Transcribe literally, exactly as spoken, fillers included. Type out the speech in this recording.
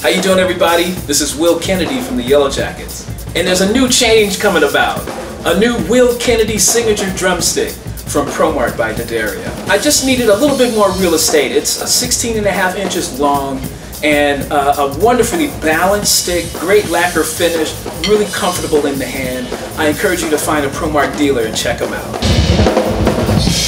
How you doing, everybody? This is Will Kennedy from the Yellow Jackets. And there's a new change coming about. A new Will Kennedy signature drumstick from ProMark by D'Addario. I just needed a little bit more real estate. It's a sixteen and a half inches long and uh, a wonderfully balanced stick, great lacquer finish, really comfortable in the hand. I encourage you to find a ProMark dealer and check them out.